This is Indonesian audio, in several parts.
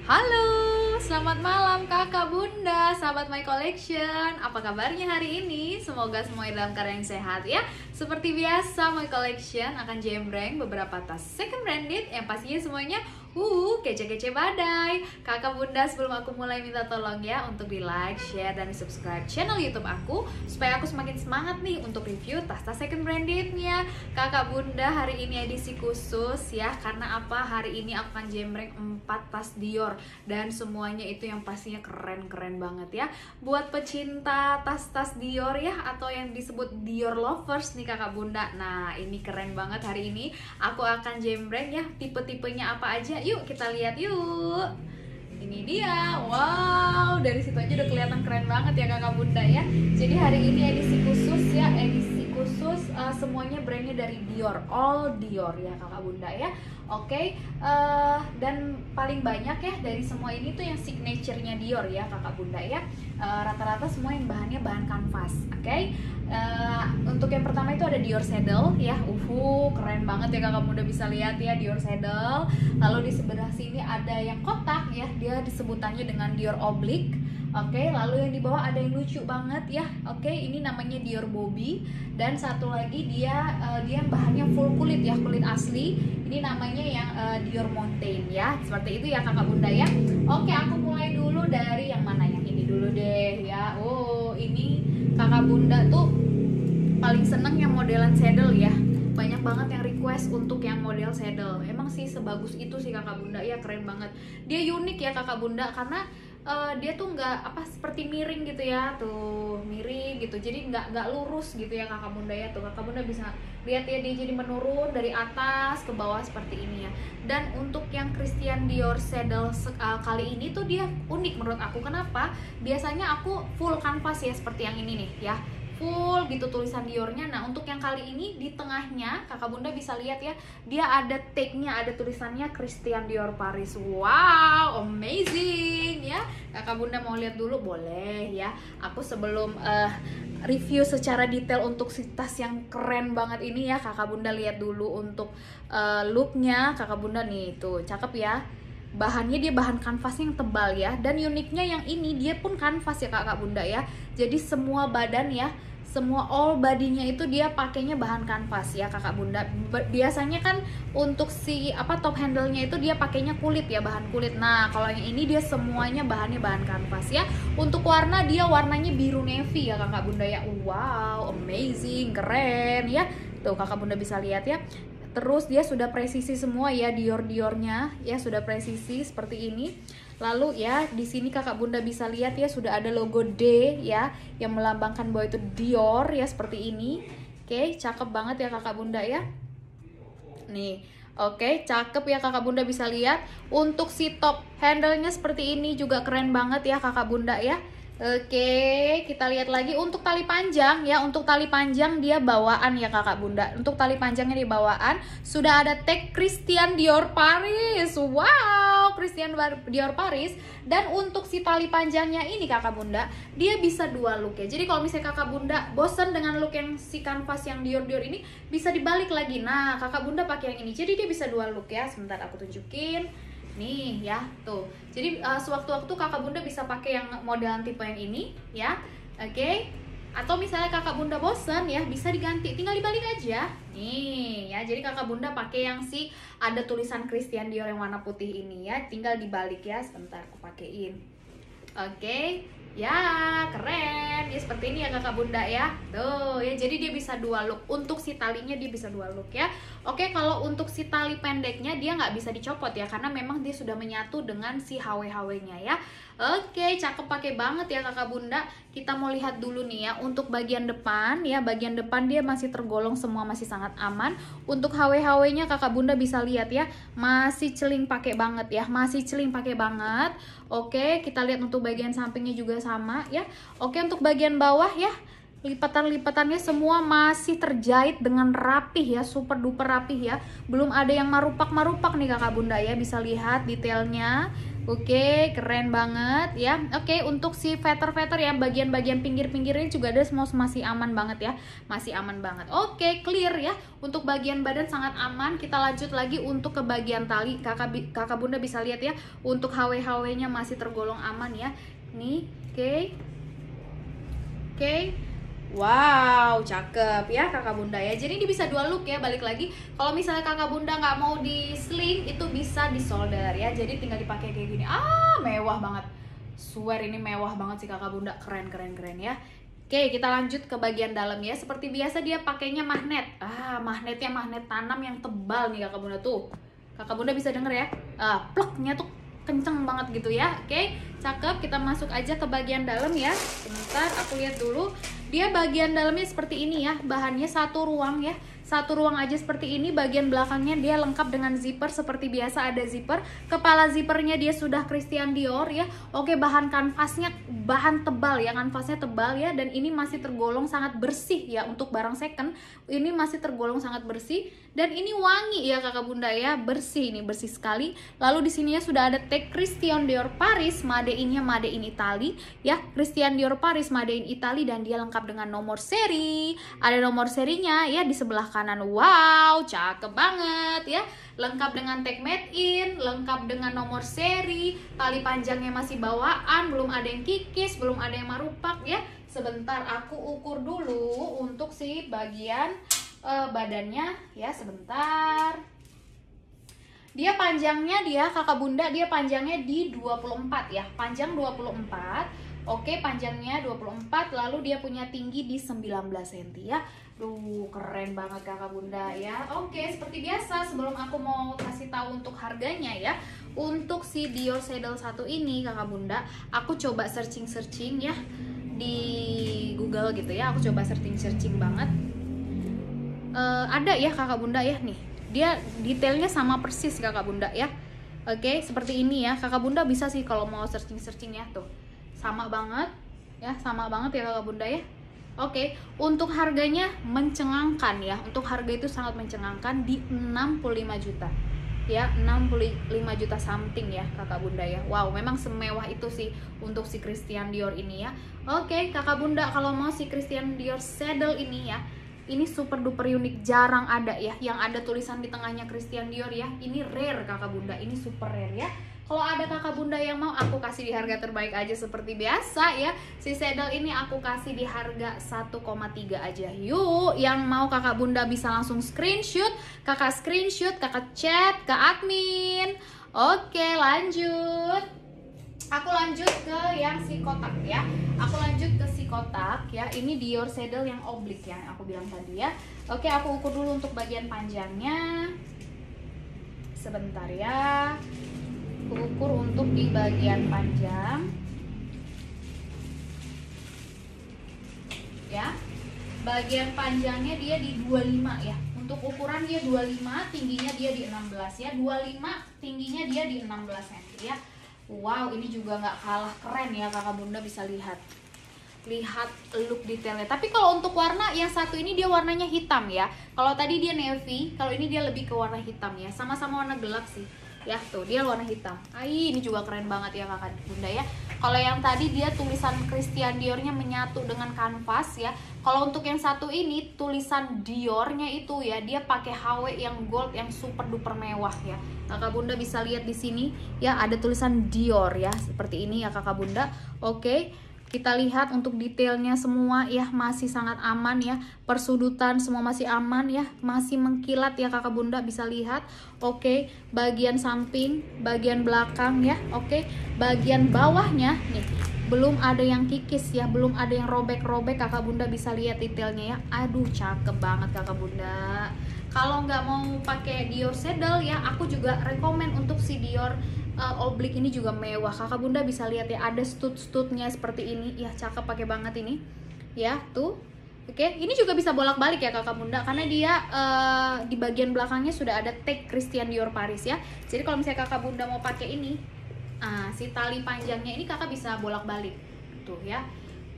Halo, selamat malam kakak bunda, sahabat My Collection. Apa kabarnya hari ini? Semoga semuanya dalam keadaan yang sehat ya. Seperti biasa, My Collection akan jembreng beberapa tas second branded yang pastinya semuanya kece-kece badai. Kakak bunda, sebelum aku mulai minta tolong ya untuk di like, share, dan di subscribe channel YouTube aku supaya aku semakin semangat nih untuk review tas-tas second brandednya. Kakak bunda, hari ini edisi khusus ya. Karena apa? Hari ini aku akan jembreng 4 tas Dior dan semuanya itu yang pastinya keren-keren banget ya. Buat pecinta tas-tas Dior ya, atau yang disebut Dior lovers nih kakak bunda. Nah, ini keren banget hari ini. Aku akan jembreng ya, tipe-tipenya apa aja. Yuk kita lihat yuk. Ini dia. Wow, dari situ aja udah kelihatan keren banget ya kakak bunda ya. Jadi hari ini edisi khusus ya, edisi khusus semuanya brandnya dari Dior, all Dior ya kakak bunda ya. Oke, dan paling banyak ya dari semua ini tuh yang signature-nya Dior ya kakak bunda ya. Rata-rata semua yang bahannya bahan kanvas. Oke. Untuk yang pertama itu ada Dior Saddle ya. Keren banget ya kakak bunda, bisa lihat ya Dior Saddle. Lalu di sebelah sini ada yang kotak ya, dia disebutannya dengan Dior Oblique. Oke, lalu yang di bawah ada yang lucu banget ya. Oke, ini namanya Dior Bobby. Dan satu lagi dia bahannya full kulit ya, kulit asli. Ini namanya yang Dior Mountain ya. Seperti itu ya kakak bunda ya. Oke, aku mulai dulu dari yang mana, yang ini dulu deh ya. Ini kakak bunda tuh paling seneng yang modelan saddle ya. Banyak banget yang request untuk yang model saddle. Emang sih sebagus itu sih kakak bunda ya, keren banget. Dia unik ya kakak bunda karena dia tuh nggak seperti miring gitu ya, tuh miring gitu, jadi nggak lurus gitu ya kakak bunda ya. Tuh kakak bunda bisa lihat ya, dia jadi menurun dari atas ke bawah seperti ini ya. Dan untuk yang Christian Dior Saddle kali ini tuh dia unik menurut aku. Kenapa? Biasanya aku full kanvas ya, seperti yang ini nih ya, full gitu tulisan Diornya. Nah untuk yang kali ini di tengahnya kakak bunda bisa lihat ya, dia ada tag-nya, ada tulisannya Christian Dior Paris. Wow, amazing ya. Kakak bunda mau lihat dulu boleh ya. Aku sebelum review secara detail untuk si tas yang keren banget ini ya, kakak bunda lihat dulu untuk looknya. Kakak bunda nih tuh cakep ya, bahannya dia bahan kanvasnya yang tebal ya. Dan uniknya yang ini dia pun kanvas ya kakak bunda ya. Jadi semua badan ya, semua all bodinya itu dia pakainya bahan kanvas ya kakak bunda. Biasanya kan untuk si top handle-nya itu dia pakainya kulit ya, bahan kulit. Nah kalau yang ini dia semuanya bahannya bahan kanvas ya. Untuk warna dia warnanya biru navy ya kakak bunda ya. Wow, amazing, keren ya. Tuh kakak bunda bisa lihat ya. Terus dia sudah presisi semua ya, Dior-Diornya ya sudah presisi seperti ini. Lalu ya di sini kakak bunda bisa lihat ya, sudah ada logo D ya yang melambangkan bahwa itu Dior ya, seperti ini. Oke, cakep banget ya kakak bunda ya. Nih, oke, cakep ya kakak bunda bisa lihat. Untuk si top handle-nya seperti ini juga keren banget ya kakak bunda ya. Oke, kita lihat lagi untuk tali panjang ya. Untuk tali panjang dia bawaan ya kakak bunda. Untuk tali panjangnya di bawaan sudah ada tag Christian Dior Paris. Wow, Christian Dior Paris. Dan untuk si tali panjangnya ini kakak bunda, dia bisa dua look ya. Jadi kalau misalnya kakak bunda bosen dengan look yang si kanvas yang Dior ini, bisa dibalik lagi. Nah kakak bunda pakai yang ini, jadi dia bisa dua look ya. Sebentar aku tunjukin. Nih ya, tuh. Jadi sewaktu-waktu kakak bunda bisa pakai yang modelan tipe yang ini ya. Oke. Atau misalnya kakak bunda bosen ya, bisa diganti, tinggal dibalik aja. Nih ya, jadi kakak bunda pakai yang si ada tulisan Christian Dior yang warna putih ini ya, tinggal dibalik ya. Sebentar aku pakein. Oke. Ya, keren. Ya seperti ini ya kakak bunda ya. Tuh ya, jadi dia bisa dua look. Untuk si talinya dia bisa dua look ya. Oke, kalau untuk si tali pendeknya dia nggak bisa dicopot ya, karena memang dia sudah menyatu dengan si HW-HW-nya ya. Oke, cakep pakai banget ya kakak bunda. Kita mau lihat dulu nih ya untuk bagian depan ya. Bagian depan dia masih tergolong semua, masih sangat aman. Untuk HW-HW-nya kakak bunda bisa lihat ya, masih celing pakai banget ya, masih celing pakai banget. Oke, kita lihat untuk bagian sampingnya juga sama ya. Oke, untuk bagian bawah ya, lipatan-lipatannya semua masih terjahit dengan rapih ya, super duper rapih ya. Belum ada yang marupak-marupak nih kakak bunda ya, bisa lihat detailnya. Oke, keren banget ya. Oke, untuk si feather-feather ya, bagian-bagian pinggir-pinggirnya juga ada, semua masih aman banget ya. Masih aman banget. Oke, clear ya. Untuk bagian badan sangat aman. Kita lanjut lagi untuk ke bagian tali. Kakak bunda bisa lihat ya, untuk HW-HW-nya masih tergolong aman ya. Nih, oke. Oke. Wow, cakep ya kakak bunda ya. Jadi ini bisa dua look ya, balik lagi. Kalau misalnya kakak bunda nggak mau di sling, itu bisa di solder ya. Jadi tinggal dipakai kayak gini. Mewah banget. Swear ini mewah banget sih kakak bunda, keren ya. Oke, kita lanjut ke bagian dalam ya. Seperti biasa dia pakainya magnet. Magnetnya magnet tanam yang tebal nih kakak bunda tuh. Kakak bunda bisa denger ya. Pleknya tuh kenceng banget gitu ya. Oke, cakep. Kita masuk aja ke bagian dalam ya. Sebentar, aku lihat dulu. Dia bagian dalamnya seperti ini ya, bahannya satu ruang ya, satu ruang aja seperti ini. Bagian belakangnya dia lengkap dengan zipper, seperti biasa ada zipper. Kepala zippernya dia sudah Christian Dior ya. Oke, bahan kanvasnya bahan tebal ya, kanvasnya tebal ya, dan ini masih tergolong sangat bersih ya. Untuk barang second ini masih tergolong sangat bersih, dan ini wangi ya kakak bunda ya, bersih, ini bersih sekali. Lalu di sininya sudah ada tag Christian Dior Paris, made in-nya made in Italy ya, Christian Dior Paris made in Italy, dan dia lengkap dengan nomor seri. Ada nomor serinya ya di sebelah kanan. Wow, cakep banget ya. Lengkap dengan tag made in, lengkap dengan nomor seri. Tali panjangnya masih bawaan, belum ada yang kikis, belum ada yang marupak ya. Sebentar aku ukur dulu untuk si bagian badannya ya, sebentar. Dia panjangnya kakak bunda, dia panjangnya di 24 ya, panjang 24. Oke, panjangnya 24, lalu dia punya tinggi di 19 cm ya. Keren banget kakak bunda ya. Oke, seperti biasa sebelum aku mau kasih tahu untuk harganya ya, untuk si Dior Saddle 1 ini kakak bunda, aku coba searching ya di Google gitu ya. Aku coba searching banget. Ada ya kakak bunda ya, nih dia detailnya sama persis kakak bunda ya. Oke, seperti ini ya kakak bunda, bisa sih kalau mau searching ya, tuh sama banget ya, sama banget ya kakak bunda ya. Oke, untuk harganya mencengangkan ya, untuk harga itu sangat mencengangkan di 65 juta ya, 65 juta something ya kakak bunda ya. Wow, memang semewah itu sih untuk si Christian Dior ini ya. Oke kakak bunda, kalau mau si Christian Dior Saddle ini ya, ini super duper unik, jarang ada ya yang ada tulisan di tengahnya Christian Dior ya. Ini rare kakak bunda, ini super rare ya. Kalau ada kakak bunda yang mau, aku kasih di harga terbaik aja seperti biasa ya. Si saddle ini aku kasih di harga 1,3 aja. Yuk, yang mau kakak bunda bisa langsung screenshot, kakak chat ke admin. Oke, lanjut. Aku lanjut ke yang si kotak ya. Aku lanjut ke si kotak ya. Ini Dior Saddle yang oblik yang aku bilang tadi ya. Oke, aku ukur dulu untuk bagian panjangnya. Sebentar ya. Aku ukur untuk di bagian panjang. Ya. Bagian panjangnya dia di 25 ya. Untuk ukuran dia 25, tingginya dia di 16 ya. 25, tingginya dia di 16 cm ya. Wow, ini juga nggak kalah keren ya kakak bunda, bisa lihat look detailnya. Tapi kalau untuk warna yang satu ini dia warnanya hitam ya. Kalau tadi dia navy, kalau ini dia lebih ke warna hitam ya. Sama-sama warna gelap sih. Ya tuh dia warna hitam. Ini juga keren banget ya kakak bunda ya. Kalau yang tadi dia tulisan Christian Diornya menyatu dengan kanvas ya. Kalau untuk yang satu ini tulisan Diornya itu ya, dia pakai HW yang gold yang super duper mewah ya. Kakak bunda bisa lihat di sini ya, ada tulisan Dior ya, seperti ini ya kakak bunda. Oke, kita lihat untuk detailnya semua ya, masih sangat aman ya. Persudutan semua masih aman ya, masih mengkilat ya kakak bunda, bisa lihat. Oke, bagian samping, bagian belakang ya. Oke, bagian bawahnya nih belum ada yang kikis ya, belum ada yang robek-robek, kakak bunda bisa lihat detailnya ya. Aduh, cakep banget kakak bunda. Kalau nggak mau pakai Dior Saddle ya, aku juga rekomen untuk si Dior oblik ini juga mewah. Kakak bunda bisa lihat ya, ada stud-studnya seperti ini ya, cakep pakai banget ini ya tuh. Oke, ini juga bisa bolak-balik ya kakak bunda, karena dia di bagian belakangnya sudah ada tag Christian Dior Paris ya. Jadi kalau misalnya kakak bunda mau pakai ini, si tali panjangnya ini kakak bisa bolak-balik tuh ya.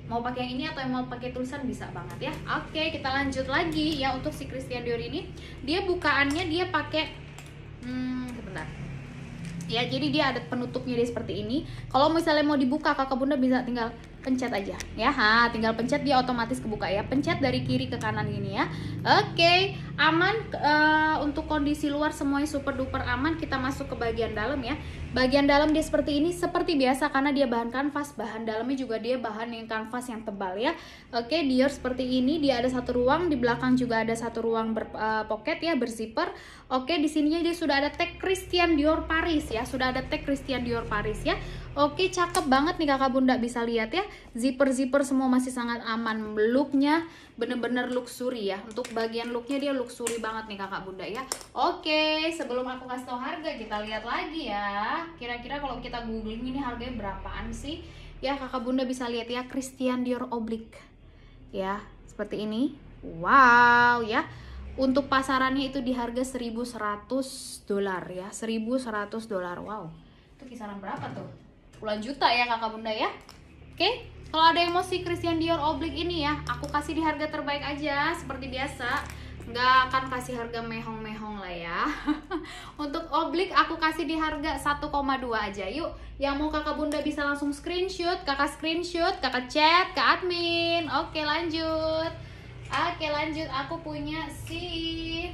Mau pakai yang ini atau yang mau pakai tulisan bisa banget ya. Oke, kita lanjut lagi ya. Untuk si Christian Dior ini, dia bukaannya dia pakai sebentar ya, jadi dia ada penutupnya dia seperti ini. Kalau misalnya mau dibuka, kakak bunda bisa tinggal pencet aja ya, tinggal pencet dia otomatis kebuka ya. Pencet dari kiri ke kanan gini ya. Oke, aman. Untuk kondisi luar semuanya super duper aman. Kita masuk ke bagian dalam ya. Bagian dalam dia seperti ini, seperti biasa karena dia bahan kanvas. Bahan dalamnya juga dia bahan yang kanvas yang tebal ya. Oke, Dior seperti ini. Dia ada satu ruang, di belakang juga ada satu ruang berpoket ya, berzipper. Oke, di sininya dia sudah ada tag Christian Dior Paris ya. Sudah ada tag Christian Dior Paris ya. Oke, cakep banget nih kakak bunda, bisa lihat ya. Zipper semua masih sangat aman. Looknya bener-bener luxury ya. Untuk bagian looknya dia luxury banget nih kakak bunda ya. Oke, sebelum aku kasih tau harga, kita lihat lagi ya. Kira-kira kalau kita googling ini harganya berapaan sih? Ya kakak bunda bisa lihat ya, Christian Dior Oblique ya, seperti ini. Wow ya. Untuk pasarannya itu di harga $1.100 ya, $1.100. Wow, itu kisaran berapa tuh? Puluhan juta ya kakak bunda ya. Oke, kalau ada yang mau si Christian Dior Oblique ini ya, aku kasih di harga terbaik aja seperti biasa. Nggak akan kasih harga mehong-mehong lah ya. Untuk Oblique aku kasih di harga 1,2 aja. Yuk, yang mau kakak bunda bisa langsung screenshot, kakak chat ke admin. Oke, lanjut. Aku punya si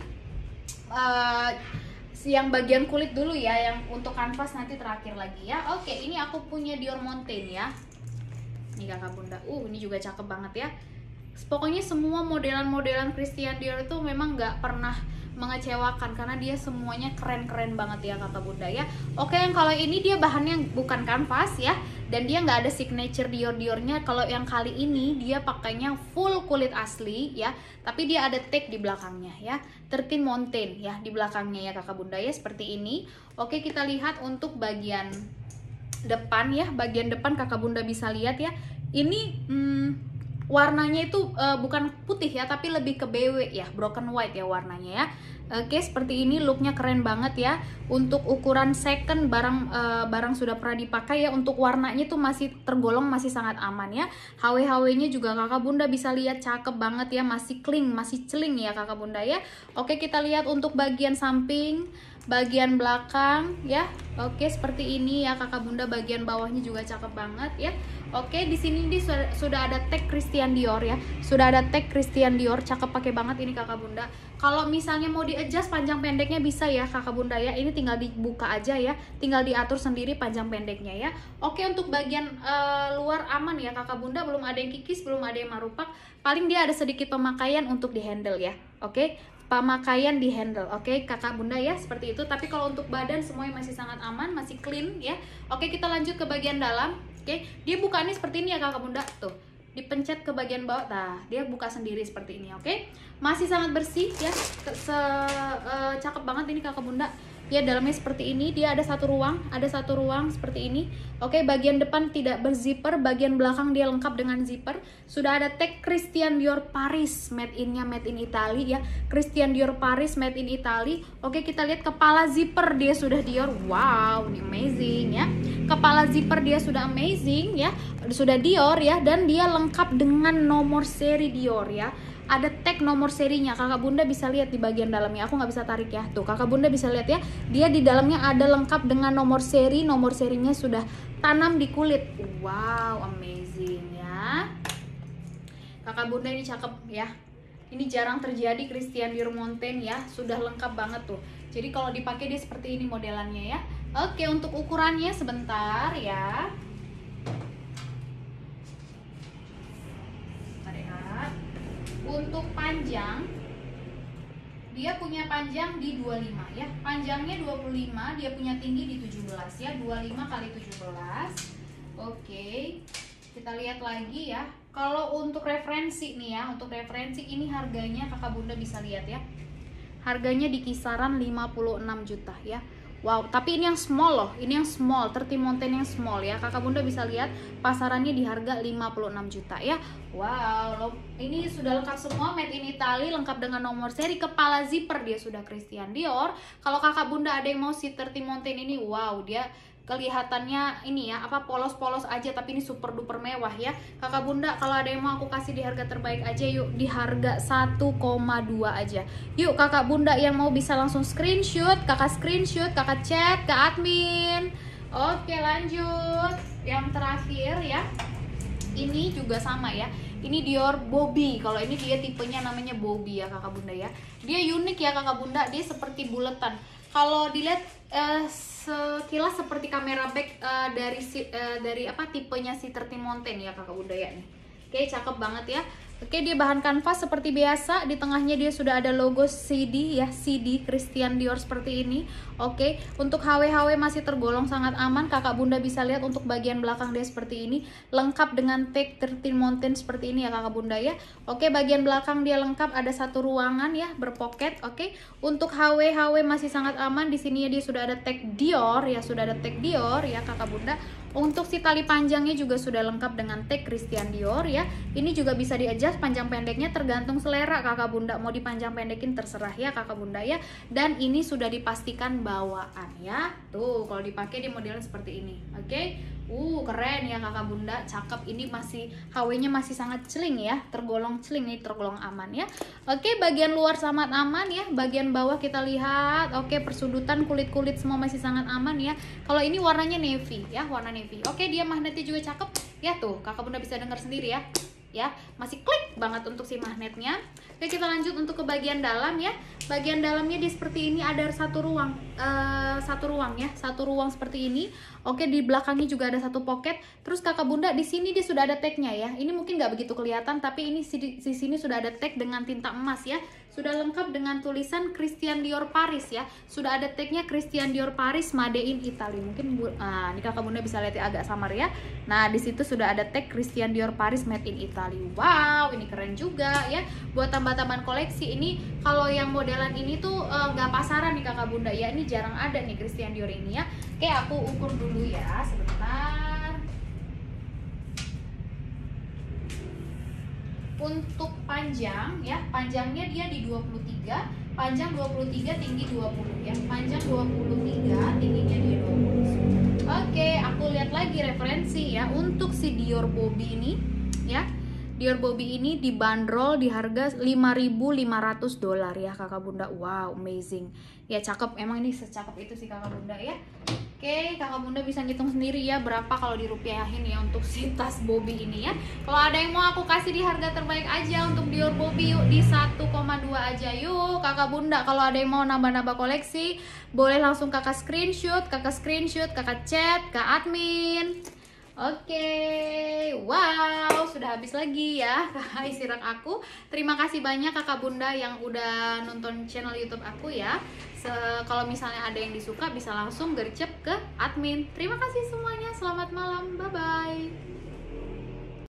yang bagian kulit dulu ya, yang untuk kanvas nanti terakhir lagi ya. Oke, ini aku punya Dior Montaigne ya. Ini kakak bunda, ini juga cakep banget ya. Pokoknya semua modelan-modelan Christian Dior itu memang nggak pernah mengecewakan karena dia semuanya keren-keren banget ya kakak bunda ya. Oke, yang kalau ini dia bahannya bukan kanvas ya, dan dia nggak ada signature Dior-Diornya. Kalau yang kali ini dia pakainya full kulit asli ya, tapi dia ada tag di belakangnya ya, 13 Mountain ya di belakangnya ya kakak bunda ya, seperti ini. Oke, kita lihat untuk bagian depan ya. Bagian depan kakak bunda bisa lihat ya, ini warnanya itu bukan putih ya, tapi lebih ke BW ya, broken white ya warnanya ya. Oke, seperti ini looknya keren banget ya. Untuk ukuran second barang sudah pernah dipakai ya. Untuk warnanya tuh masih tergolong masih sangat aman ya. HW nya juga kakak bunda bisa lihat cakep banget ya, masih clean, masih celing ya kakak bunda ya. Oke, kita lihat untuk bagian samping, bagian belakang ya. Oke, seperti ini ya kakak bunda. Bagian bawahnya juga cakep banget ya. Oke, di sini sudah ada tag Christian Dior ya. Sudah ada tag Christian Dior, cakep pakai banget ini kakak bunda. Kalau misalnya mau di-adjust panjang pendeknya bisa ya kakak bunda ya. Ini tinggal dibuka aja ya, tinggal diatur sendiri panjang pendeknya ya. Oke, untuk bagian luar aman ya kakak bunda, belum ada yang kikis, belum ada yang marupak. Paling dia ada sedikit pemakaian untuk di handle ya. Oke, pemakaian di handle. Oke kakak bunda ya, seperti itu. Tapi kalau untuk badan semuanya masih sangat aman, masih clean ya. Oke, kita lanjut ke bagian dalam. Oke, dia bukaannya seperti ini ya kakak bunda. Tuh, dipencet ke bagian bawah, nah dia buka sendiri seperti ini. Oke, masih sangat bersih ya, cakep banget ini kakak bunda ya. Dalamnya seperti ini, dia ada satu ruang seperti ini. Oke, bagian depan tidak berzipper, bagian belakang dia lengkap dengan zipper. Sudah ada tag Christian Dior Paris, made in Italy ya. Christian Dior Paris, made in Italy. Oke, kita lihat kepala zipper dia sudah Dior. Wow, ini amazing ya. Kepala zipper dia sudah amazing ya, sudah Dior ya, dan dia lengkap dengan nomor seri Dior ya. Ada tag nomor serinya, kakak bunda bisa lihat di bagian dalamnya. Aku nggak bisa tarik ya, tuh kakak bunda bisa lihat ya, dia di dalamnya ada lengkap dengan nomor serinya sudah tanam di kulit. Wow, amazing ya kakak bunda, ini cakep ya. Ini jarang terjadi Christian Dior Montaigne ya, sudah lengkap banget tuh. Jadi kalau dipakai dia seperti ini modelannya ya. Oke, untuk ukurannya sebentar ya. Untuk panjang, dia punya panjang di 25 ya. Panjangnya 25, dia punya tinggi di 17 ya. 25 kali 17. Oke, kita lihat lagi ya. Kalau untuk referensi nih ya, untuk referensi ini harganya kakak bunda bisa lihat ya. Harganya di kisaran 56 juta ya. Wow, tapi ini yang small loh, ini yang small, 13 Mountain yang small ya. Kakak bunda bisa lihat pasarannya di harga 56 juta ya. Wow, ini sudah lengkap semua, made in Italy, lengkap dengan nomor seri, kepala zipper dia sudah Christian Dior. Kalau kakak bunda ada yang mau si 13 Mountain ini, wow, dia kelihatannya ini ya apa polos-polos aja, tapi ini super duper mewah ya kakak bunda. Kalau ada yang mau aku kasih di harga terbaik aja yuk, di harga 1,2 aja. Yuk kakak bunda yang mau bisa langsung screenshot, kakak chat ke admin. Oke lanjut, yang terakhir ya, ini juga sama ya, ini Dior Bobby. Kalau ini dia tipenya namanya Bobby ya kakak bunda ya, dia unik ya kakak bunda, dia seperti buletan. Kalau dilihat sekilas seperti kamera back dari apa tipenya si 13 Mountain ya kakak bunda ya nih. Oke cakep banget ya. Oke, dia bahan kanvas seperti biasa, di tengahnya dia sudah ada logo CD ya, CD Christian Dior seperti ini. Oke, untuk HW masih tergolong sangat aman. Kakak bunda bisa lihat untuk bagian belakang dia seperti ini, lengkap dengan tag 13 Mountain seperti ini ya kakak bunda ya. Oke, bagian belakang dia lengkap, ada satu ruangan ya berpoket. Oke, untuk HW masih sangat aman. Di sini dia sudah ada tag Dior ya, sudah ada tag Dior ya kakak bunda. Untuk si tali panjangnya juga sudah lengkap dengan tag Christian Dior ya. Ini juga bisa di-adjust panjang pendeknya tergantung selera kakak bunda, mau dipanjang pendekin terserah ya kakak bunda ya. Dan ini sudah dipastikan bawaan ya. Tuh kalau dipakai di modelnya seperti ini. Oke. Keren ya kakak bunda, cakep. Ini masih HW-nya masih sangat celing ya, tergolong celing nih, tergolong aman ya. Oke, bagian luar sangat aman ya, bagian bawah kita lihat. Oke, persudutan kulit-kulit semua masih sangat aman ya. Kalau ini warnanya navy ya, warna navy. Oke, dia magnetnya juga cakep ya, tuh kakak bunda bisa dengar sendiri ya, masih klik banget untuk si magnetnya. Oke, kita lanjut untuk ke bagian dalam ya. Bagian dalamnya di seperti ini, ada satu ruang seperti ini. Oke, di belakangnya juga ada satu pocket. Terus kakak bunda di sini dia sudah ada tagnya ya. Ini mungkin nggak begitu kelihatan, tapi ini di sini sudah ada tag dengan tinta emas ya. Sudah lengkap dengan tulisan Christian Dior Paris ya. Sudah ada tagnya Christian Dior Paris Made in Italy. Mungkin ini kakak bunda bisa lihat ya, agak samar ya. Nah, di situ sudah ada tag Christian Dior Paris Made in Italy. Wow, ini keren juga ya. Buat tambah-tambahan koleksi ini, kalau yang modelan ini tuh nggak pasaran nih kakak bunda ya. Ini jarang ada nih Christian Dior ini ya. Oke, aku ukur dulu ya sebentar. Untuk panjang ya, panjangnya dia di 23, panjang 23, tinggi 20 ya. Panjang 23, tingginya dia 20. Oke, aku lihat lagi referensi ya. Untuk si Dior Bobby ini ya, Dior Bobby ini dibanderol di harga $5.500 ya kakak bunda. Wow, amazing ya, cakep. Emang ini secakep itu sih kakak bunda ya. Oke, kakak bunda bisa ngitung sendiri ya berapa kalau dirupiahin ya untuk si tas Bobby ini ya. Kalau ada yang mau aku kasih di harga terbaik aja untuk Dior Bobby yuk, di 1,2 aja yuk kakak bunda. Kalau ada yang mau nambah-nambah koleksi, boleh langsung kakak screenshot, kakak chat ke admin. Oke, wow, sudah habis lagi ya isi rak aku. Terima kasih banyak kakak bunda yang udah nonton channel YouTube aku ya. Kalau misalnya ada yang disuka bisa langsung gercep ke admin. Terima kasih semuanya, selamat malam, bye bye.